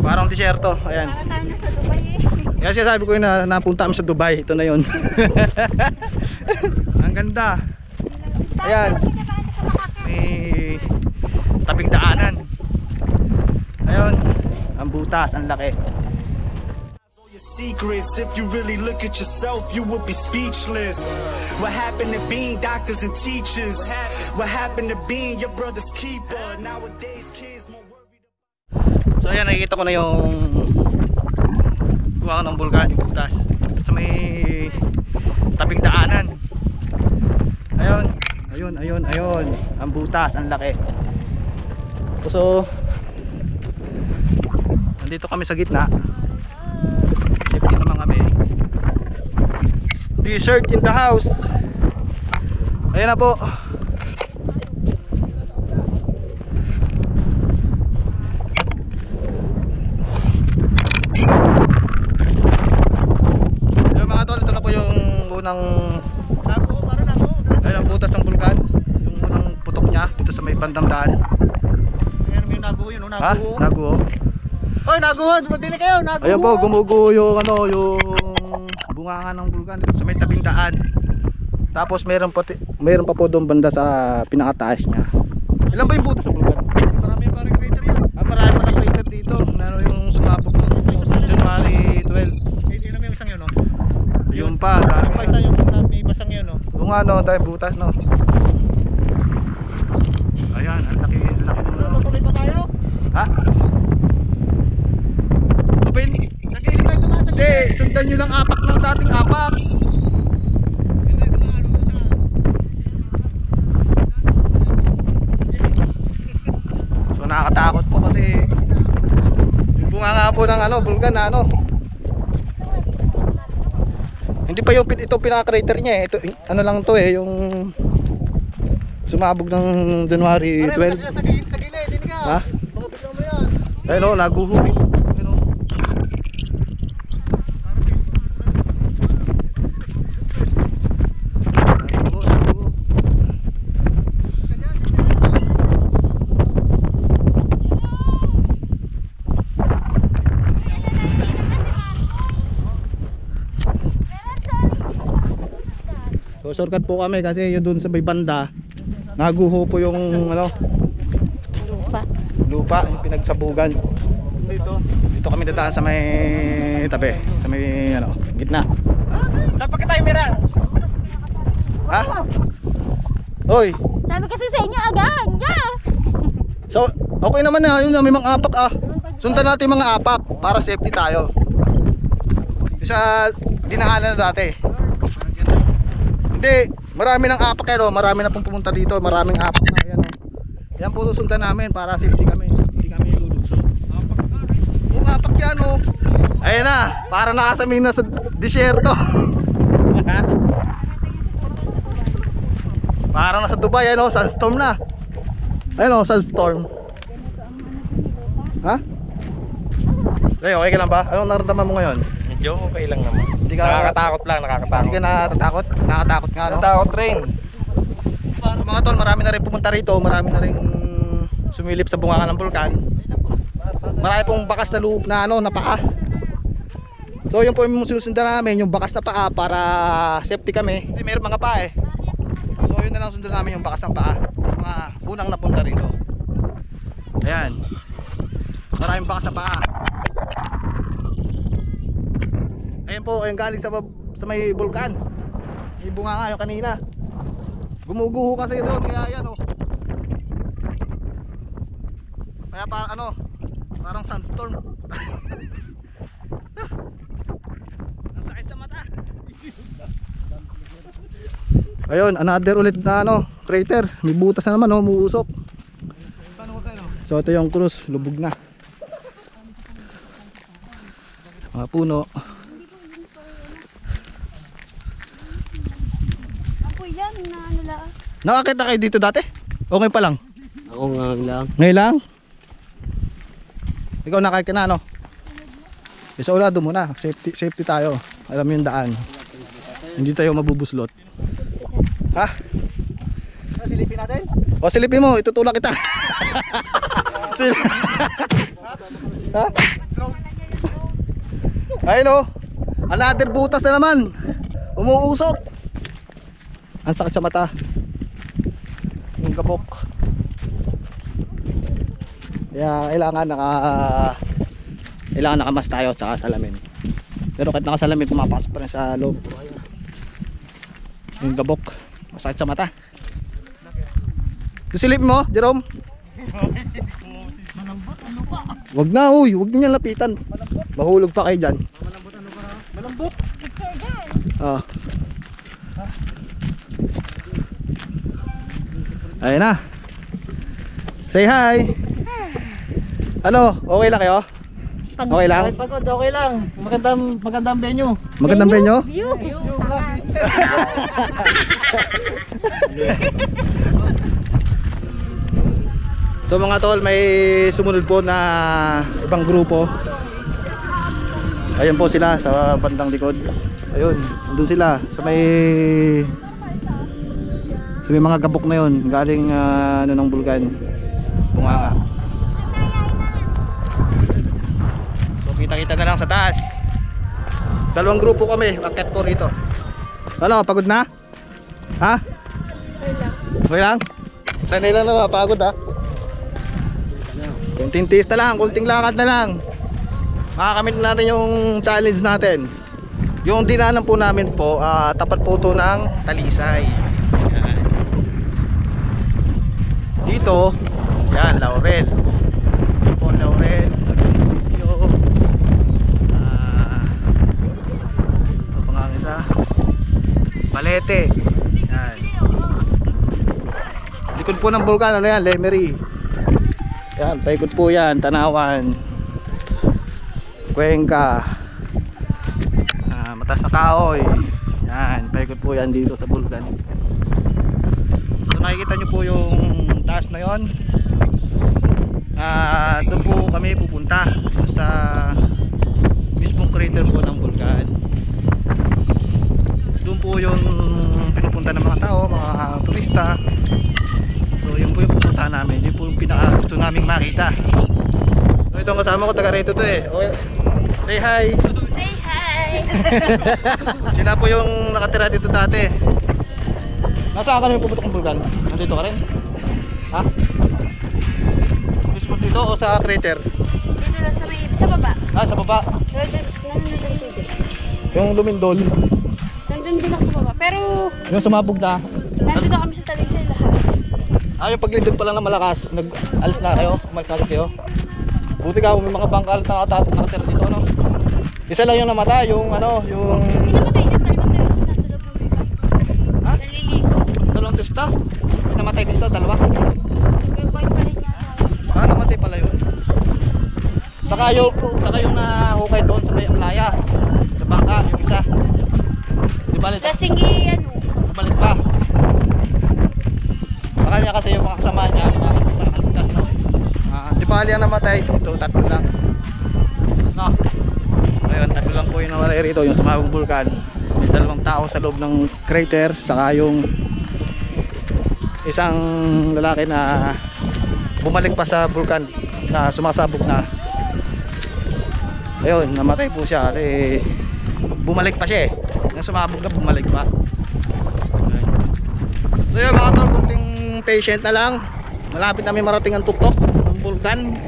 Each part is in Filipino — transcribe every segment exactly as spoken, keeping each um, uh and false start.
Parang disyerto. Ayan. Para tayo nasa Dubai eh. Kaya siya sabi ko yun na napunta kami sa Dubai. Ito na yun. Ang ganda. Ayan. May tabing daanan. Ayun. Ang butas, ang laki. Secrets, if you really look at yourself, you would be speechless. What happened to being doctors and teachers? What happened to being your brother's keeper? Nowadays kids more worried. So ayan, nakikita ko na yung buwang ng bulkan, yung butas. Ito may tabing daanan. Ayun, ayun, ayun, ayun. Ang butas, ang laki. So nandito kami sa gitna. Safety naman kami. T-shirt in the house. Ayan na po. Ayan mga tol, ito na po yung unang naguho, para naguho. Ayan ang butas ng bulkan. Yung unang putok niya dito sa may bandang daan. Ayan may naguho yun, Ha? naguho. Naguho. Hoy, naguho, dili kayo, naguho. Ayan po, gumuguho yung ano, yung bunganga ng bulkan dito sa may tabing daan. Tapos mayroon pa mayroon pa po doon banda sa pinakataas niya. Ilan ba yung butas ng bulkan? Marami pa rin crater yan. Ah, marami pa na crater dito. Ano yung sumabog ng January twelve. Hindi na may isang yun, no? Yun pa, May dami. pa isa yung may basang yun, no? Yung ano, dahil butas no. Ayan, ang laki, ang laki ng ano. Tuloy pa tayo? Ha? Open. Nag-iilip tayo tumaas. Hindi, sundan nyo lang apak ng dating apak. So nakakatakot po kasi yung bunga nga po ng ano, bulkan na ano. Hindi pa yung pin- ito pinaka-crater niya eh. Ito, ano lang to eh, yung sumabog ng January twelve. Sa gilid, sa gilid, hindi ka. Ha? Baka bigla mo yan. Ayun o, naguho. Ayun o. Naguho, naguho. So shortcut po kami kasi yun dun sa may banda naguho po yung ano Lupa. lupa, yung pinagsabugan. Dito. Dito kami dadaan sa may tabi, sa may ano, gitna. Saan pa tayo meron? Ha? Hoy. Sabi kasi sa inyo agahan niya. So, okay naman na, yun na may mga apak ah. Sundan natin yung mga apak para safety tayo. Yung sa dinaanan na dati. Hindi, marami ng apak yan, oh. Marami na pong pumunta dito, maraming apak na yan, oh. Yan po susundan namin para safety kami. Hindi kami luluso. Oo, apak yan, oh. Ayan na, para nakasaming na sa disyerto. Parang nasa Dubai, ano, sunstorm na. Ayun, oh, sunstorm. Ha? Ray, okay ka lang ba? Anong nararamdaman mo ngayon? Medyo okay lang naman. Hindi ka Nakakatakot lang, nakakatakot. Hindi ka natatakot? Nakatakot nga, no? Nakatakot rin. So, mga tol, marami na rin pumunta rito, marami na rin sumilip sa bunganga ng bulkan. Marami pong bakas na loob na ano, na paa. So yun po yung susundan namin, yung bakas na paa para safety kami. Kasi mayroon mga paa eh. So yun na lang sundan namin, yung bakas ng paa. Mga unang napunta rito. Ayan. Maraming bakas na paa. Ayan po, ayun galing sa, sa may bulkan. May bunganga yung kanina. Gumuguho kasi doon, kaya yan oh. Kaya pa ano, parang sunstorm. Ang sakit sa mata. Ayun, another ulit na ano, crater. May butas na naman oh, umuusok. So ito yung cruise, lubog na. Mga puno. Ako yan na ano lang. Nakakita kayo dito dati? Okay pa lang? Ako nga lang. Ngayon lang? Ikaw nakakita na ano? Isa ulado muna, safety, safety tayo. Alam yung daan. Hindi tayo mabubuslot. Ha? Silipin natin? O silipin mo, itutulak kita. Sil- ha? Ayun o. Another butas na naman. Umuusok. Ang sakit sa mata. Yung kapok. Kaya kailangan naka Kailangan nakamas tayo sa salamin. Pero kahit nakasalamin, pumapasok pa rin sa loob. Yung gabok. Masakit sa mata. Kusilip mo, Jerome? Wag na, uy. Wag niya lapitan. Mahulog pa kayo dyan. Malambot. Oh. Ayun na. Say hi. Ano? Okay lang kayo? Okay lang? Kahit pagod, okay lang. Magandang, magandang venue. Magandang venue? View. View. So mga tol, may sumunod po na ibang grupo. Ayun po sila sa bandang likod. Ayun, nandun sila sa may sa may mga gabok na yun, galing uh, ano ng bulkan, bunganga. So kita kita na lang sa taas. Dalawang grupo kami, akit po rito. Ano, pagod na? Ha? Okay lang? Sanay lang na mapagod ha. Kunting tiis na lang, kunting lakad na lang, makakamit natin yung challenge natin. Yung dinanan po namin po, uh, tapat po ito ng Talisay. Yan. Dito, yan, Laurel. Dito po Laurel, Municipio. uh, Ito pa nga ang isa, Balete. Yan. Likod po ng bulkan, ano yan, Lemery. Yan, paikot po yan, Tanawan, Cuenca, ah, Matas na Kahoy. Yan, paikot po yan dito sa bulkan. So nakikita nyo po yung taas na yon. Ah, doon po kami pupunta sa mismong crater po ng bulkan. Doon po yung pinupunta ng mga tao, mga turista. So yun po yung pupuntahan namin, yun po yung pinaka gusto naming makita. So ito ang kasama ko, taga rito to eh. Okay. Say hi. Say hi. Sila po yung nakatira dito dati. Nasaan ka rin pupunta ng bulkan? Nandito ka rin? Ha? Mismo dito o sa crater? Dito lang sa may, sa baba. Ah, sa baba. Nandun ang T V. Yung lumindol. Nandun din ako sa baba. Pero, Yung sumabog na. nandun na kami sa Talisay lahat. Ah, yung paglindol pa lang na malakas, nag-alis na kayo, umalis na kayo. Buti ka, may mga bangkal na nakatira dito, ano? Isa lang yung namatay, yung ano, yung... Pinamatay dyan, dalawang teresa nasa loob ng riba. Ha? Naliligo. Dalawang turista? May namatay dito, dalawa. Nag-boy pa rin niya tayo. Ah, namatay pala yun. Saka yung, saka yung nahukay doon sa may playa. Sa bangka, yung isa. Di ba, Kasing i, ano, balik pa. Baka niya kasi yung mga kasama niya, nakakaligtas na. Ah, di ba ang namatay dito, tatlo lang. No. Ayun, tatlo lang po yung namatay rito, yung sumabog bulkan. May dalawang tao sa loob ng crater, saka yung isang lalaki na bumalik pa sa bulkan na sumasabog na. Ayun, namatay po siya kasi bumalik pa siya eh. Nang sumabog na, bumalik pa. So yun mga tol, kunting patient na lang. Malapit na may marating ang tuktok ng bulkan.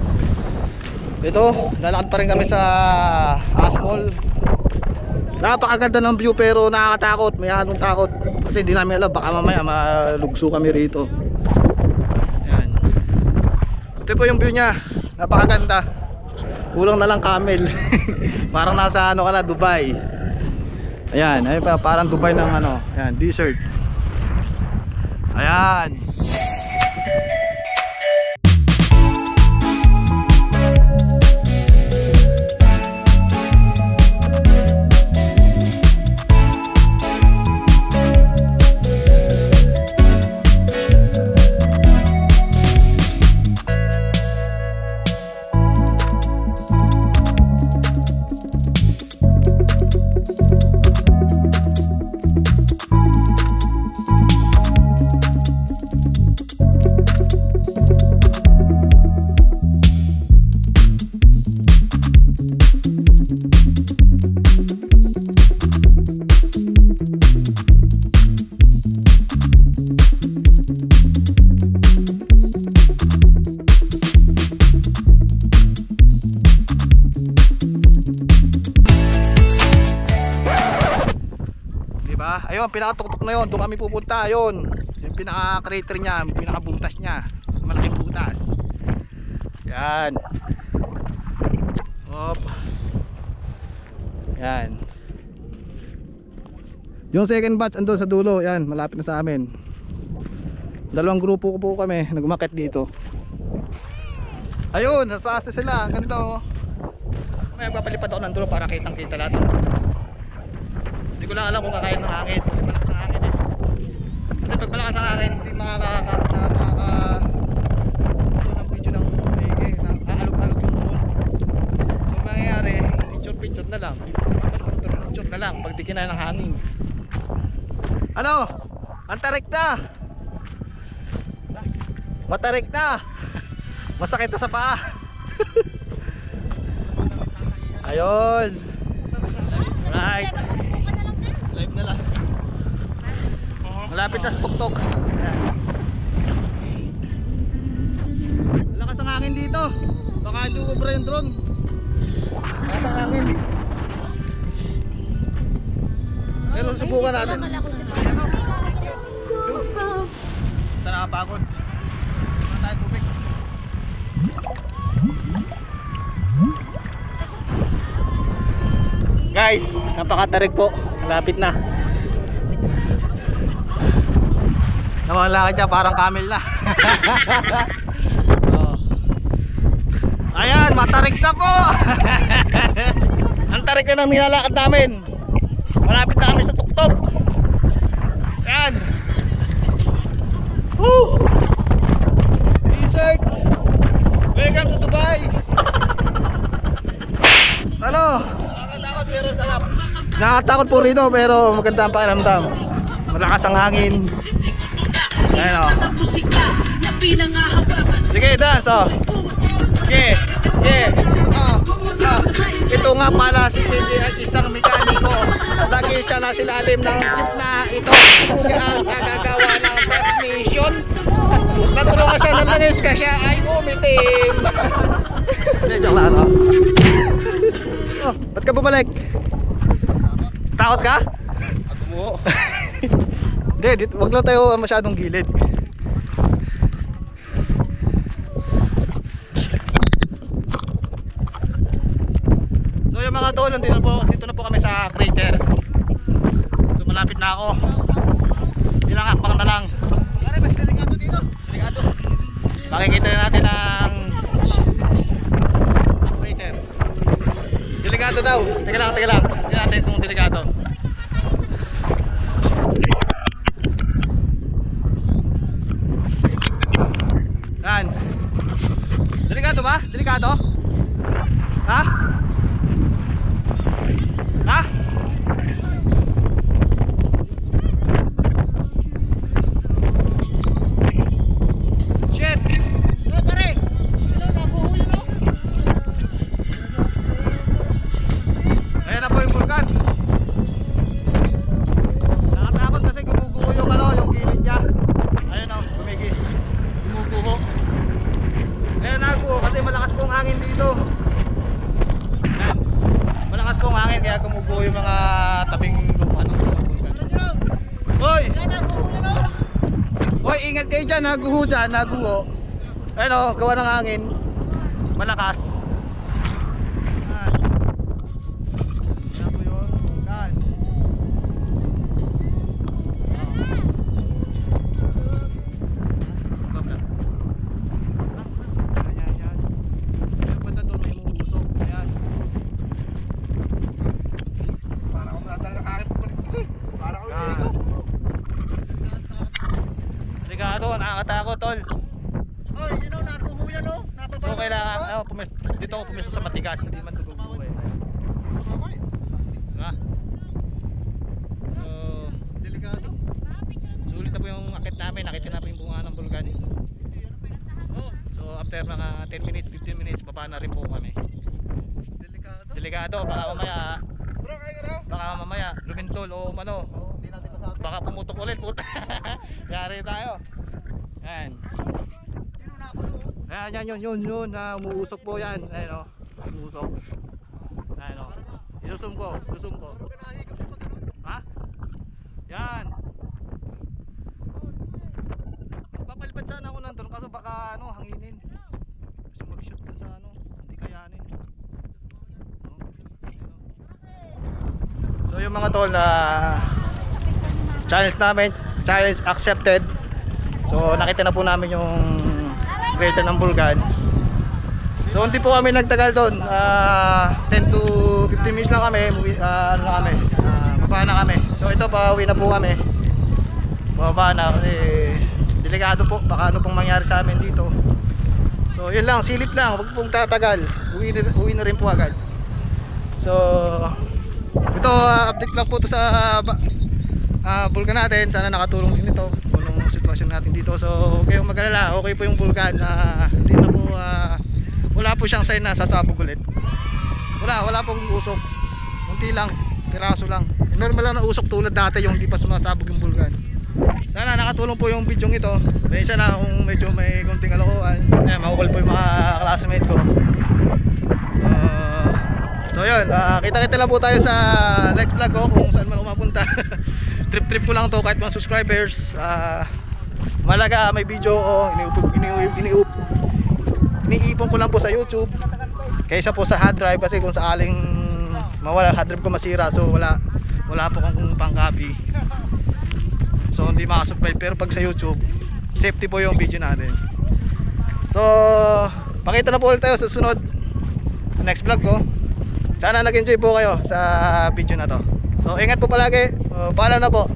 Ito, lalakad pa rin kami sa Asmol. Napakaganda ng view pero nakakatakot, may halong takot. Kasi di namin alam, baka mamaya malugso kami rito. Ayan. Ito po yung view nya, napakaganda. Kulang na lang camel. Parang nasa ano ka na, Dubai. Ayan, ayun pa, parang Dubai ng ano, ayan, desert. Ayan. Ah, ayun, pinakatuktok na yun. Doon kami pupunta, ayun. Yung pinaka-crater niya, yung pinaka-butas niya. Malaking butas. Yan. Hop. Yan. Yung second batch andun sa dulo, yan, malapit na sa amin. Dalawang grupo ko po kami, nagumakit dito. Ayun, nasa taas na sila, ang ganda oh. May magpapalipad ako ng drone para kitang kita lahat. Hindi ko lang alam kung kakain ng hangin, kasi malakas ang hangin eh. Kasi pag malakas ang hangin, hindi makaka makaka ano ng video ng maigi, na aalog-alog yung drone. So mangyayari, picture-picture na lang. Picture na lang pag di kinaya ng hangin. Ano? Antarik na! Matarik na! Masakit na sa paa. Ayun. Right. Live na lang. Malapit na sa tuktok. Lakas ang hangin dito. Baka hindi ubra yung drone. Lakas ang hangin. Pero subukan natin. Ito nakapagod. Ito tayo tubig. Guys, napakatarik po. Malapit na. Namalakad siya parang camel na. Oh. Ayan, matarik na po. Ang tarik na ng nilalakad namin. Malapit na kami sa tuktok. Ayan. Woo! T-shirt. Welcome to Dubai. Ano? Nakakatakot pero sarap. Nakakatakot po rito pero maganda ang pakiramdam. Malakas ang hangin. Ayan o. Sige, dance o. Sige, sige. Oh, oh. Ito nga pala si Titi at isang mekaniko. Lagi siya na silalim ng jeep na ito. Siya ang kagagawa ng transmission. Natulungan siya ng langis kasi siya ay umitim. Hindi, joke lang o. Oh, ba't ka bumalik? Takot ka? Ako mo. Hindi, dito, wag lang tayo masyadong gilid. So yung mga tol, dito na po, dito na po kami sa crater. So malapit na ako. Ilang hakbang na lang. Pare, mas delikado dito. Delikado. Makikita na natin ang ang crater. Delikado daw. Teka lang, teka lang. Tingnan natin kung delikado. Yan. Delikado ba? Delikado? Ha? Ha? Shit! Oh, pare! Ano, nakuhuli no? Ayan na po yung vulkan. Nakatakot kasi gumuguho yung ano, yung gilid niya. Ayan o, gumigi. Gumuguho. Ayan naguho kasi malakas pong hangin dito. Ayan. Malakas pong hangin kaya gumuguho yung mga tabing ano, vulkan. Hoy! Hoy, ingat kayo dyan, naguho dyan, naguho. Ayan o, gawa ng hangin. Malakas. Delikado, nakakatakot tol. Hoy, you know, nakuho yan o. So kailangan, oh, pumis, dito ako pumiso sa matigas, hindi man dugubo eh. Diba? So, Delikado. sulit na po yung akit namin, nakita namin yung bunga ng bulkan. So after mga ten minutes, fifteen minutes, baba na rin po kami. Delikado. Delikado, baka mamaya, Bro, kayo ka baka mamaya lumintol o ano, Oo, hindi natin masabi. baka pumutok ulit puta. Yari tayo. Yan. Sino na ako doon? Ayan, yan, yun, yun, yun, na umuusok po yan. Ayan o, umuusok. Ayan o, isusum ko, isusum ko. Ha? Yan. Papalipad sana ako nandun kaso baka ano, hanginin. Gusto mag-shoot ka sa ano, hindi kayanin. So yung mga tol na challenge namin, challenge accepted. So nakita na po namin yung crater ng Bulkan. So hindi po kami nagtagal doon. uh, ten to fifteen minutes lang kami. uh, Ano na kami, uh, baba na kami. So ito pa, uwi na po kami. Baba na kasi delikado po, baka ano pong mangyari sa amin dito. So yun lang, silip lang, huwag pong tatagal. Uwi na, uwi na rin po agad. So ito, uh, update lang po ito sa uh, Bulkan natin. Sana nakatulong din ito kung anong sitwasyon natin dito. So huwag kayong mag-alala, okay po yung Bulkan. uh, Hindi na po, uh, wala po siyang sign na sasabog ulit. Wala, wala pong usok. Munti lang, piraso lang. Normal lang na usok tulad dati yung hindi pa sumasabog yung Bulkan. Sana nakatulong po yung video ito. Bensya na kung medyo may konting kalokohan. Ayan, makukul po yung mga classmate ko. uh, So yun, uh, kita-kita lang po tayo sa next vlog ko kung saan man ako mapunta. Trip-trip ko lang to kahit mga subscribers. uh, Malaga may video ko, iniup, iniup, iniup, iniipon ko lang po sa YouTube kaysa po sa hard drive, kasi kung saaling mawala hard drive ko masira, so wala wala po kung pang-copy. So hindi makasupply, pero pag sa YouTube safety po yung video natin. So pakita na po ulit tayo sa sunod next vlog ko. Sana nag-enjoy po kayo sa video na to. So ingat po palagi. uh, Paalam na po.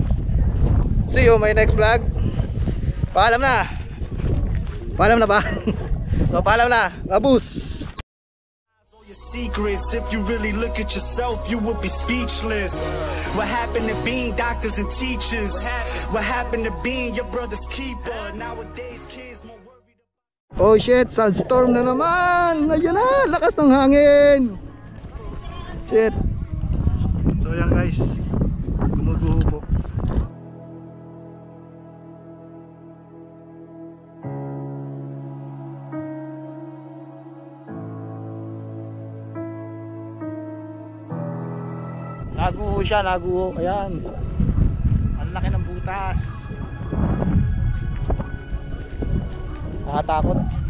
See you my next vlog. Paalam na. Paalam na ba? So paalam na. Babus. Your secrets, if you really look at yourself, you would be speechless. What happened to being doctors and teachers? What happened to being your brother's keeper? Nowadays kids more worried. Oh shit, sandstorm na naman. Ayun na, lakas ng hangin. Shit. So yan guys, gumuguho po. Naguho siya, naguho. Ayan, ang laki ng butas. Nakatakot.